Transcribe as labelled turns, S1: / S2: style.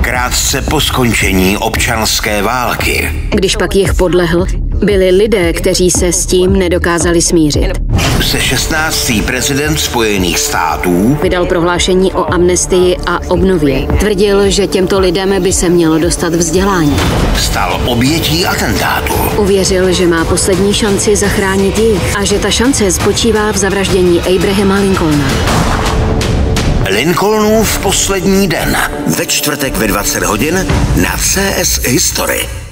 S1: krátce po skončení občanské války.
S2: Když pak jich podlehl, byli lidé, kteří se s tím nedokázali smířit.
S1: Se 16. prezident Spojených států
S2: Vydal prohlášení o amnestii a obnově. Tvrdil, že těmto lidem by se mělo dostat vzdělání.
S1: stal obětí atentátu.
S2: Uvěřil, že má poslední šanci zachránit jich a že ta šance spočívá v zavraždění Abrahama Lincolna.
S1: Lincolnův poslední den. Ve čtvrtek ve 20 hodin na CS History.